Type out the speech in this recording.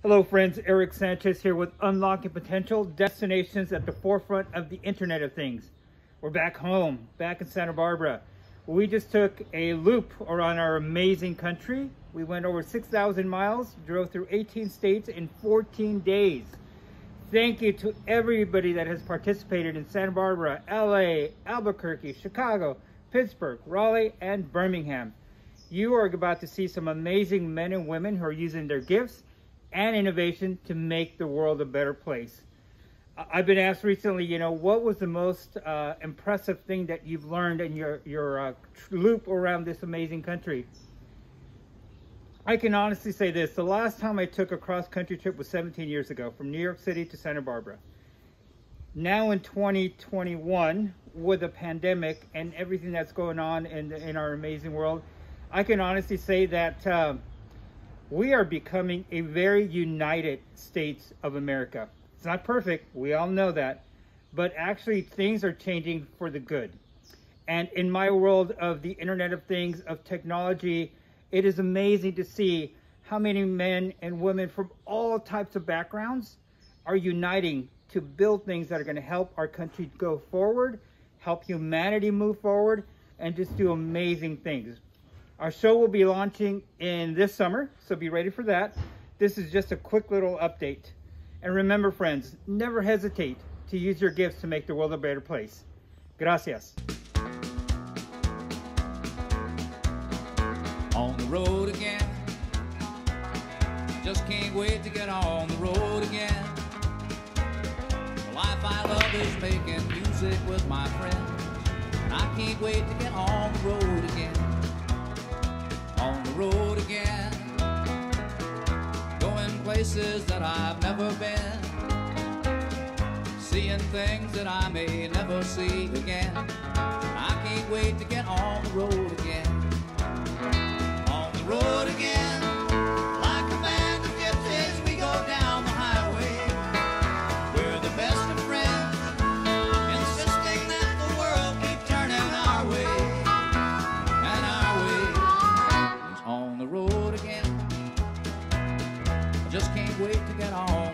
Hello friends, Eric Sanchez here with Unlocking Potential, destinations at the forefront of the Internet of Things. We're back home, back in Santa Barbara. We just took a loop around our amazing country. We went over 6,000 miles, drove through 18 states in 14 days. Thank you to everybody that has participated in Santa Barbara, LA, Albuquerque, Chicago, Pittsburgh, Raleigh, and Birmingham. You are about to see some amazing men and women who are using their gifts and innovation to make the world a better place. I've been asked recently, what was the most impressive thing that you've learned in your loop around this amazing country? I can honestly say this: the last time I took a cross-country trip was 17 years ago, from New York City to Santa Barbara. Now in 2021, with the pandemic and everything that's going on in our amazing world, I can honestly say that we are becoming a very united States of America. It's not perfect, we all know that, but actually things are changing for the good. And in my world of the Internet of Things, of technology, it is amazing to see how many men and women from all types of backgrounds are uniting to build things that are going to help our country go forward, help humanity move forward, and just do amazing things. Our show will be launching in this summer, so be ready for that. This is just a quick little update. And remember, friends, never hesitate to use your gifts to make the world a better place. Gracias. On the road again. Just can't wait to get on the road again. The life I love is making music with my friends, and I can't wait to get on the road again. On the road again, going places that I've never been, seeing things that I may never see again. I can't wait to get on the road again. On the road again, like a band of gypsies, we go down the highway. We're the best of friends, insisting that the world keep turning our way. And our way is on the road again. I just can't wait to get on